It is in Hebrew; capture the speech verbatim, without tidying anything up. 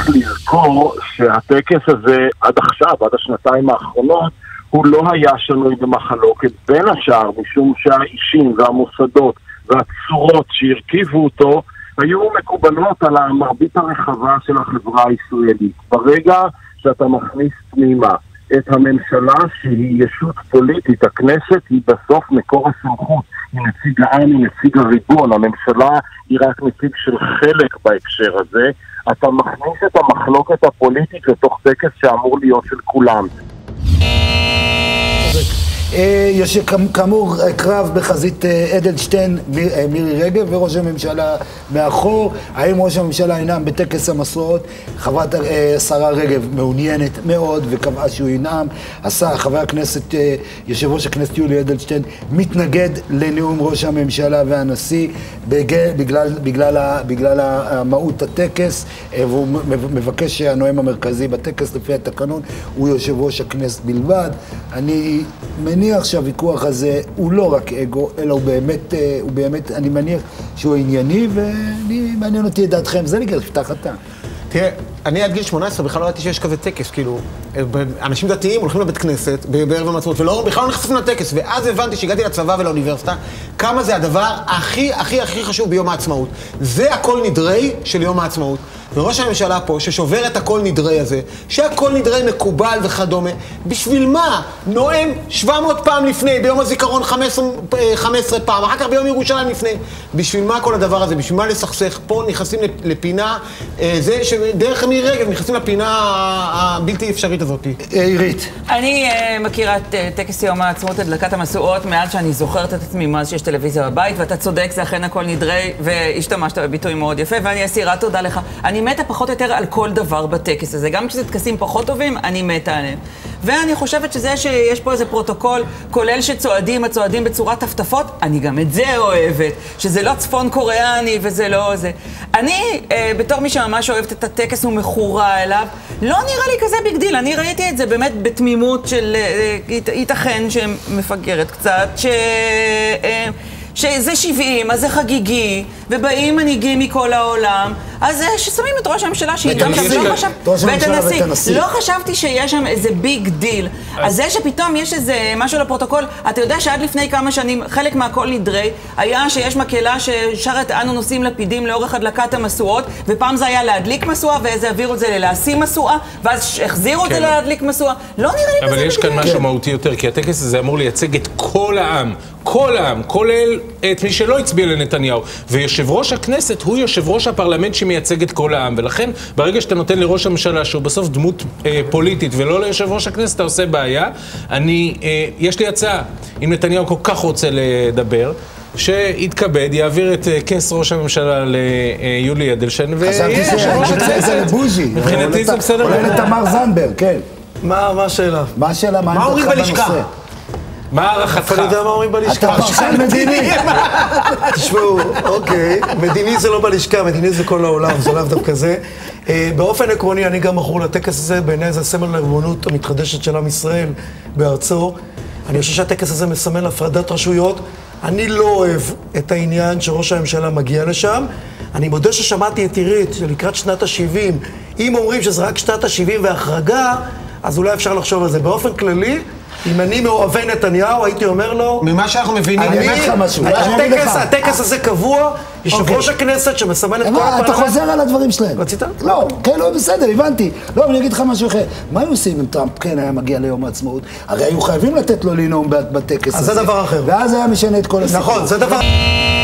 צריך לזכור שהטקס הזה עד עכשיו, עד השנתיים האחרונות, הוא לא היה שנוי במחלוקת, בין השאר משום שהאישים והמוסדות והצורות שהרכיבו אותו היו מקובלות על המרבית הרחבה של החברה הישראלית. ברגע שאתה מכניס פנימה את הממשלה שהיא ישות פוליטית, הכנסת היא בסוף מקור הסמכות, היא נציג העם, היא נציג הריבון, הממשלה היא רק נציג של חלק בהקשר הזה, אתה מכניס את המחלוקת הפוליטית לתוך טקס שאמור להיות של כולם. יש כאמור קרב בחזית אדלשטיין, מירי רגב וראש הממשלה מאחור. האם ראש הממשלה ינאם בטקס המסורות? חברת שרה רגב מעוניינת מאוד וקבעה שהוא ינאם. עשה חבר הכנסת, יושב ראש הכנסת יולי אדלשטיין, מתנגד לנאום ראש הממשלה והנשיא בגלל, בגלל, בגלל המהות הטקס, והוא מבקש שהנואם המרכזי בטקס לפי התקנון הוא יושב ראש הכנסת בלבד. אני מניח שהוויכוח הזה הוא לא רק אגו, אלא הוא באמת, הוא באמת, אני מניח שהוא ענייני, ואני מעניין אותי את דעתכם. זה נקרא, פתח אתה. תראה, אני עד גיל שמונה עשרה בכלל לא ראיתי שיש כזה טקס, כאילו, אנשים דתיים הולכים לבית כנסת בערב העצמאות, ולא, בכלל לא נחשפים לטקס, ואז הבנתי שהגעתי לצבא ולאוניברסיטה, כמה זה הדבר הכי, הכי, הכי חשוב ביום העצמאות. זה הכל נדרי של יום העצמאות. וראש הממשלה פה, ששובר את הכל נדרי הזה, שהכל נדרי מקובל וכדומה, בשביל מה? נואם שבע מאות פעם לפני, ביום הזיכרון חמש עשרה פעם, אחר כך ביום ירושלים לפני. בשביל מה כל הדבר הזה? בשביל מה לסכסך? פה נכנסים לפינה, זה שדרך מירי רגב נכנסים לפינה הבלתי אפשרית הזאת. עירית. אני מכירה את טקס יום העצמאות, הדלקת המשואות, מאז שאני זוכרת את עצמי, מאז שיש טלוויזיה בבית, ואתה צודק, זה אכן הכל נדרי, והשתמשת בביטוי מאוד יפה, ואני אסירה תודה לך. אני מתה פחות או יותר על כל דבר בטקס הזה. גם כשזה טקסים פחות טובים, אני מתה עליהם. ואני חושבת שזה שיש פה איזה פרוטוקול, כולל שצועדים, הצועדים בצורת טפטפות, אני גם את זה אוהבת, שזה לא צפון קוריאני וזה לא זה. אני, אה, בתור מי שממש אוהבת את הטקס ומחורה אליו, לא נראה לי כזה ביג דיל. אני ראיתי את זה באמת בתמימות של, אה, ייתכן שמפגרת קצת, ש... אה, שזה שבעים, אז זה חגיגי, ובאים מנהיגים מכל העולם, אז ששמים את ראש הממשלה שינאם שם, לא חשב... ואת הנשיא. לא חשבתי שיש שם איזה ביג דיל. אז זה שפתאום יש איזה משהו לפרוטוקול, אתה יודע שעד לפני כמה שנים, חלק מהכל נדרי, היה שיש מקהלה ששרת אנו נושאים לפידים לאורך הדלקת המשואות, ופעם זה היה להדליק משואה, ואיזה העבירו את זה ללהשים משואה, ואז החזירו את זה להדליק משואה. לא נראה לי כזה. אבל יש כאן משהו מהותי יותר, כי הטקס הזה אמור לייצג את כל העם. כל העם, כולל את מי שלא הצביע לנתניהו. ויושב ראש הכנסת הוא יושב ראש הפרלמנט שמייצג את כל העם. ולכן, ברגע שאתה נותן לראש הממשלה, שהוא בסוף דמות אה, פוליטית, ולא ליושב ראש הכנסת, אתה עושה בעיה. אני, אה, יש לי הצעה. אם נתניהו כל כך רוצה לדבר, שיתכבד, יעביר את כס ראש הממשלה ליולי אדלשטיין, ויהיה יושב ראש הכנסת. מבחינתי זה בסדר. אולי לתמר זנדברג, כן. מה השאלה? מה השאלה? מה אומרים בלשכה? מה הערכתך? אני יודע מה אומרים בלשכה. אתה פרשן מדיני. תשמעו, אוקיי, מדיני זה לא בלשכה, מדיני זה כל העולם, זה לאו דווקא זה. באופן עקרוני, אני גם מכור לטקס הזה, בעיניי זה סמל לריבונות המתחדשת של עם ישראל בארצו. אני חושב שהטקס הזה מסמל הפרדת רשויות. אני לא אוהב את העניין שראש הממשלה מגיע לשם. אני מודה ששמעתי את עירית, שלקראת שנת ה-שבעים, אם אומרים שזה רק שנת ה-שבעים והחרגה, אז אולי אפשר לחשוב על זה. באופן כללי, אם אני מאוהבי נתניהו, הייתי אומר לו... ממה שאנחנו מבינים... אני אגיד לך משהו. הטקס הזה קבוע, יושב ראש הכנסת שמסמל את כל הפרלמנט. אתה חוזר על הדברים שלהם. רצית? לא, כן, לא, בסדר, הבנתי. לא, אני אגיד לך משהו אחר. מה היו עושים אם טראמפ כן היה מגיע ליום העצמאות? הרי היו חייבים לתת לו לנאום בטקס הזה. אז זה דבר אחר. ואז היה משנה את כל הסיפור. נכון, זה דבר...